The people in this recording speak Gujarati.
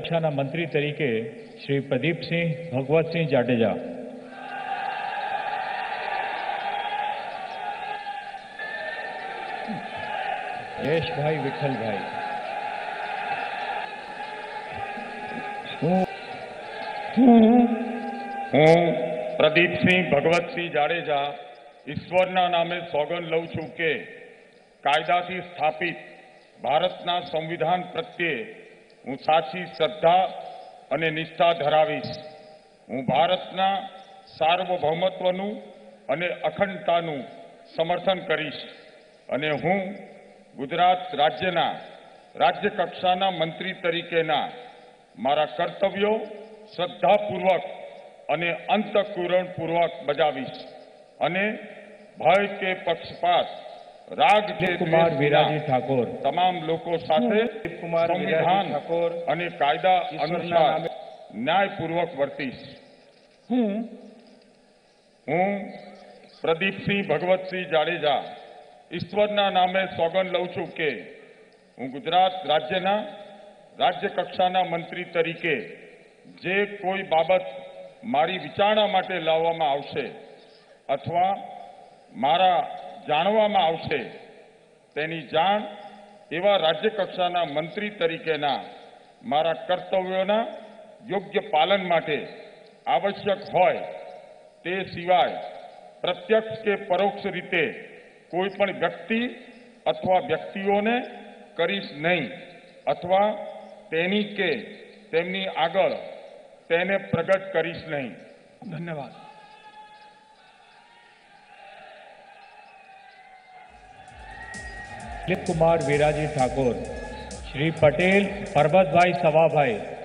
કક્ષાના મંત્રી તરીકે શ્રી પ્રદીપસિંહ ભગવતસિંહ જાડેજા, યશભાઈ વિઠ્ઠલભાઈ, હું પ્રદીપસિંહ ભગવતસિંહ જાડેજા ઈશ્વરના નામે સોગંદ લઉં છું કે કાયદાથી સ્થાપિત ભારતના સંવિધાન પ્રત્યે હું સાચી શ્રદ્ધા અને નિષ્ઠા ધરાવીશ. હું ભારતના સાર્વભૌમત્વનું અને અખંડતાનું સમર્થન કરીશ અને હું ગુજરાત રાજ્યના રાજ્ય કક્ષાના મંત્રી તરીકેના મારા કર્તવ્યો શ્રદ્ધાપૂર્વક અને અંતઃકરણપૂર્વક બજાવીશ અને ભય કે પક્ષપાત, રાગ કે દ્વેષ વિના તમામ લોકો સાથે સંવિધાન અને કાયદા અનુસાર ન્યાયપૂર્વક વર્તીશ. હું પ્રદીપસિંહ ભગવતસિંહ જાડેજા ઈશ્વરના નામે સોગંદ લઉં છું કે હું ગુજરાત રાજ્યના રાજ્ય કક્ષાના મંત્રી તરીકે જે કોઈ બાબત મારી વિચારણા માટે લાવવામાં આવશે અથવા મારા જાણવામાં આવશે તેની જાણ એવા રાજ્ય કક્ષાના મંત્રી તરીકેના મારા કર્તવ્યોના યોગ્ય પાલન માટે આવશ્યક હોય તે સિવાય પ્રત્યક્ષ કે પરોક્ષ રીતે કોઈ પણ વ્યક્તિ અથવા વ્યક્તિઓને કરીશ નહીં અથવા તેની કે તેમની આગળ તેને પ્રગટ કરીશ નહીં. ધન્યવાદ. દિલીપ કુમાર વિરાજી ઠાકોર, શ્રી પટેલ પરબતભાઈ સવાભાઈ,